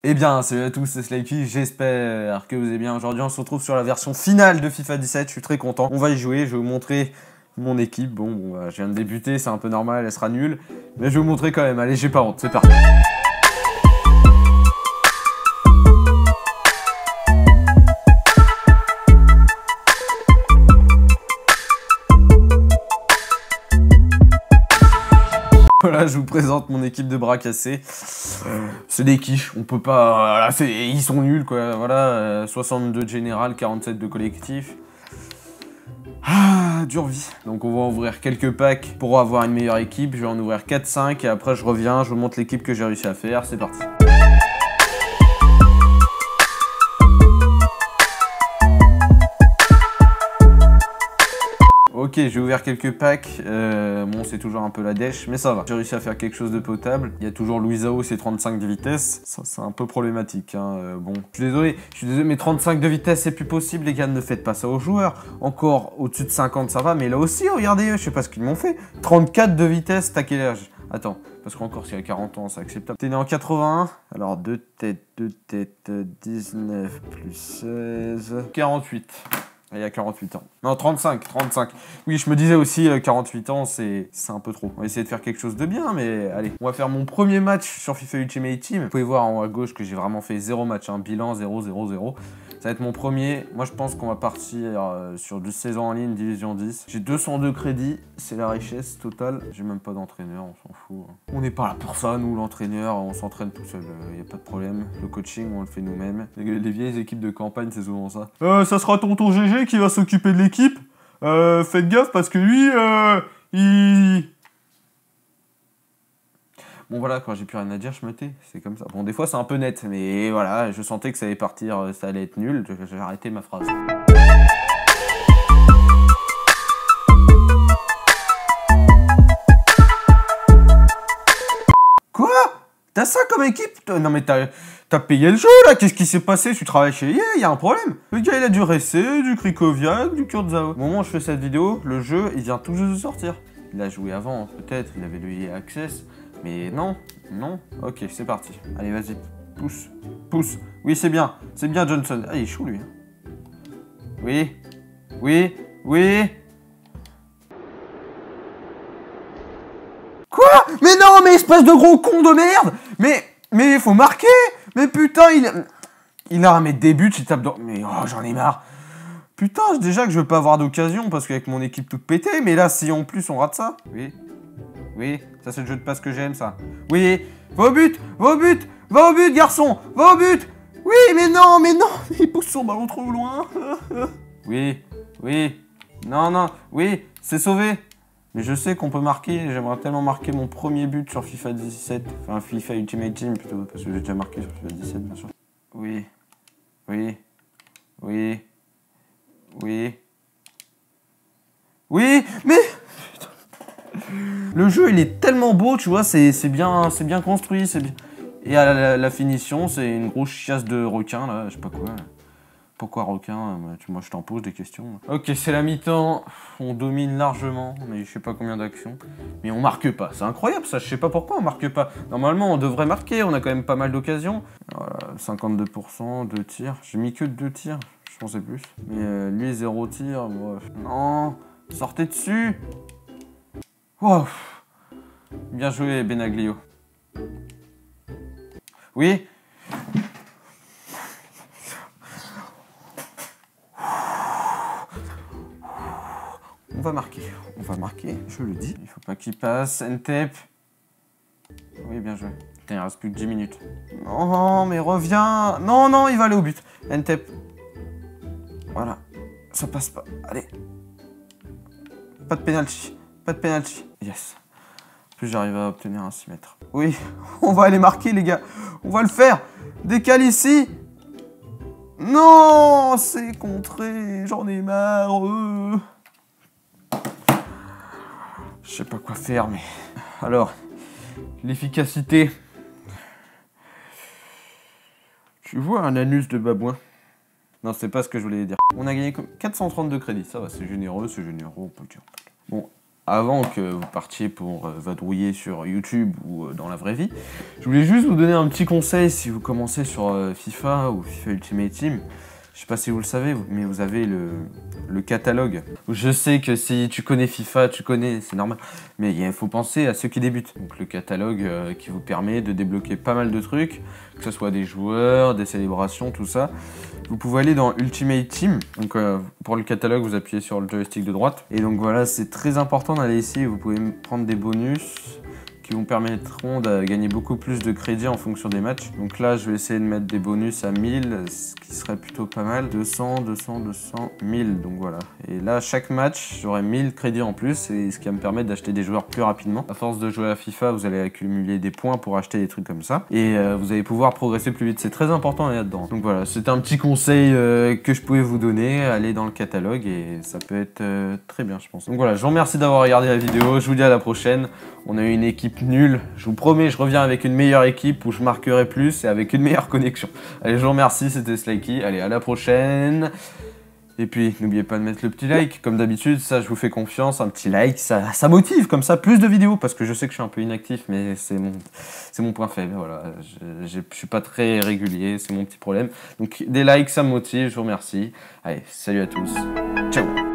Eh bien, salut à tous, c'est Slayky, j'espère que vous allez bien. Aujourd'hui, on se retrouve sur la version finale de FIFA 17, je suis très content. On va y jouer, je vais vous montrer mon équipe. Bon, je viens de débuter, c'est un peu normal, elle sera nulle. Mais je vais vous montrer quand même, allez, j'ai pas honte, c'est parti. Voilà, je vous présente mon équipe de bras cassés. C'est des quiches, on peut pas... ils sont nuls, quoi. Voilà, 62 de général, 47 de collectif. Ah, dure vie. Donc on va ouvrir quelques packs pour avoir une meilleure équipe. Je vais en ouvrir 4-5 et après je reviens, je vous montre l'équipe que j'ai réussi à faire. C'est parti. Ok, j'ai ouvert quelques packs, bon c'est toujours un peu la dèche, mais ça va. J'ai réussi à faire quelque chose de potable. Il y a toujours Luisao, c'est 35 de vitesse. Ça c'est un peu problématique, hein. Bon. Je suis désolé, mais 35 de vitesse c'est plus possible, les gars, ne faites pas ça aux joueurs. Encore au-dessus de 50 ça va, mais là aussi, regardez, je sais pas ce qu'ils m'ont fait. 34 de vitesse, t'as quel âge? Attends, parce qu'encore s'il y a 40 ans, c'est acceptable. T'es né en 81, alors 2 têtes, 19 plus 16, 48. Il y a 48 ans. Non, 35. Oui, je me disais aussi, 48 ans, c'est un peu trop. On va essayer de faire quelque chose de bien, mais allez. On va faire mon premier match sur FIFA Ultimate Team. Vous pouvez voir en haut à gauche que j'ai vraiment fait 0 match, hein, bilan 0-0-0. Ça va être mon premier. Moi, je pense qu'on va partir sur du saison en ligne, division 10. J'ai 202 crédits, c'est la richesse totale. J'ai même pas d'entraîneur, on s'en fout. On n'est pas là pour ça, nous, l'entraîneur, on s'entraîne tout seul, y a pas de problème. Le coaching, on le fait nous-mêmes. Les vieilles équipes de campagne, c'est souvent ça. Ça sera tonton GG qui va s'occuper de l'équipe. Faites gaffe parce que lui, il... Bon voilà, quand j'ai plus rien à dire, je me tais, c'est comme ça. Bon, des fois c'est un peu net, mais voilà, je sentais que ça allait partir, ça allait être nul, j'ai arrêté ma phrase. Quoi? T'as ça comme équipe? Non mais t'as payé le jeu là, qu'est-ce qui s'est passé? Tu travailles chez EA, y a un problème. Le gars il a du Ressé, du Krikoviak, du Kurtzao. Au moment où je fais cette vidéo, le jeu il vient tout juste de sortir. Il a joué avant, peut-être, il avait le EA Access. Mais non, non. Ok, c'est parti. Allez, vas-y. Pousse. Oui, c'est bien Johnson. Ah, il est chou, lui. Oui. Quoi? Mais non, mais espèce de gros con de merde. Mais il faut marquer. Mais putain, il a remis des buts, il tape dans... Mais oh, j'en ai marre. Putain, déjà que je veux pas avoir d'occasion, parce qu'avec mon équipe toute pétée, mais là, si en plus on rate ça... Oui, ça c'est le jeu de passe que j'aime, ça. Oui, va au but, garçon, va au but. Oui, mais non, il pousse son ballon trop loin. Oui, non, oui, c'est sauvé. Mais je sais qu'on peut marquer, j'aimerais tellement marquer mon premier but sur FIFA 17, enfin FIFA Ultimate Team plutôt, parce que j'ai déjà marqué sur FIFA 17, bien sûr. Oui, mais... Le jeu il est tellement beau, tu vois, c'est bien construit, c'est bien. Et à la finition, c'est une grosse chiasse de requin là, je sais pas quoi. Pourquoi requin? Moi je t'en pose des questions. Ok, c'est la mi-temps, on domine largement, mais je sais pas combien d'actions. Mais on marque pas, c'est incroyable ça, je sais pas pourquoi on marque pas. Normalement on devrait marquer, on a quand même pas mal d'occasions. Voilà, 52%, 2 tirs. J'ai mis que 2 tirs, je pensais plus. Mais lui 0 tir, bref. Non, sortez dessus. Wow. Bien joué, Benaglio. Oui. On va marquer, je le dis. Il faut pas qu'il passe. Ntep. Oui, bien joué. Putain, il reste plus que 10 minutes. Non, mais reviens. Non, il va aller au but. Ntep. Voilà. Ça passe pas. Allez. Pas de penalty. Yes. Plus j'arrive à obtenir un 6 mètres. Oui, on va aller marquer, les gars. On va le faire. Décale ici. Non, c'est contré. J'en ai marre. Je sais pas quoi faire, mais... Alors, l'efficacité. Tu vois un anus de babouin? Non, c'est pas ce que je voulais dire. On a gagné 432 crédits. Ça va, c'est généreux, on peut le dire. Bon, avant que vous partiez pour vadrouiller sur YouTube ou dans la vraie vie, je voulais juste vous donner un petit conseil si vous commencez sur FIFA ou FIFA Ultimate Team. Je sais pas si vous le savez, mais vous avez le catalogue. Je sais que si tu connais FIFA, tu connais, c'est normal. Mais il faut penser à ceux qui débutent. Donc le catalogue qui vous permet de débloquer pas mal de trucs, que ce soit des joueurs, des célébrations, tout ça. Vous pouvez aller dans Ultimate Team. Donc pour le catalogue, vous appuyez sur le joystick de droite. Et donc voilà, c'est très important d'aller ici. Vous pouvez prendre des bonus qui vous permettront de gagner beaucoup plus de crédits en fonction des matchs. Donc là, je vais essayer de mettre des bonus à 1000, ce qui serait plutôt pas mal. 200, 200, 200, 1000, donc voilà. Et là, chaque match, j'aurai 1000 crédits en plus, et ce qui va me permettre d'acheter des joueurs plus rapidement. À force de jouer à FIFA, vous allez accumuler des points pour acheter des trucs comme ça. Et vous allez pouvoir progresser plus vite. C'est très important là-dedans. Donc voilà, c'était un petit conseil que je pouvais vous donner. Allez dans le catalogue et ça peut être très bien, je pense. Donc voilà, je vous remercie d'avoir regardé la vidéo. Je vous dis à la prochaine. On a eu une équipe nulle. Je vous promets, je reviens avec une meilleure équipe où je marquerai plus et avec une meilleure connexion. Allez, je vous remercie, c'était Slikey. Allez, à la prochaine. Et puis, n'oubliez pas de mettre le petit like. Comme d'habitude, ça, je vous fais confiance. Un petit like, ça motive comme ça, plus de vidéos. Parce que je sais que je suis un peu inactif, mais c'est mon point faible. Voilà, je suis pas très régulier, c'est mon petit problème. Donc, des likes, ça me motive, je vous remercie. Allez, salut à tous. Ciao.